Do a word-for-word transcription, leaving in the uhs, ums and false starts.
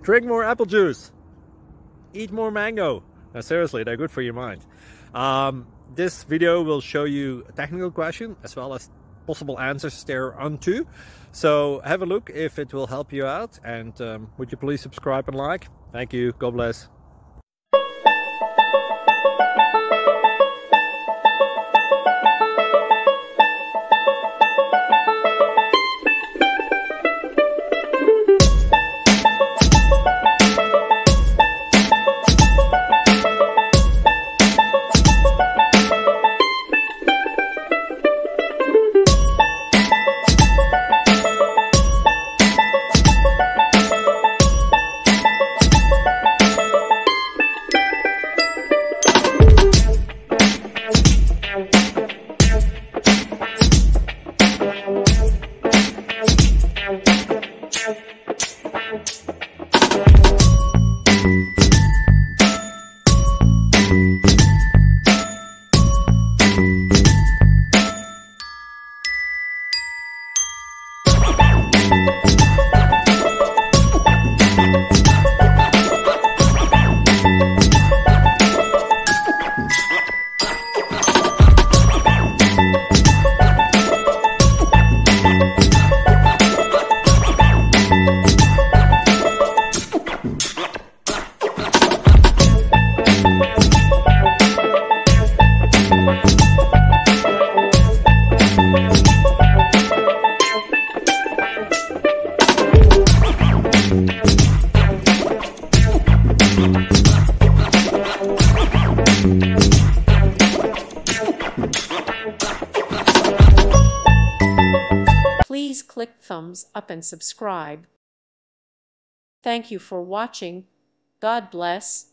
Drink more apple juice. Eat more mango. Now seriously, they're good for your mind. Um, this video will show you a technical question as well as possible answers thereunto. So have a look if it will help you out, and um, would you please subscribe and like? Thank you. God bless. Please click thumbs up and subscribe. Thank you for watching. God bless.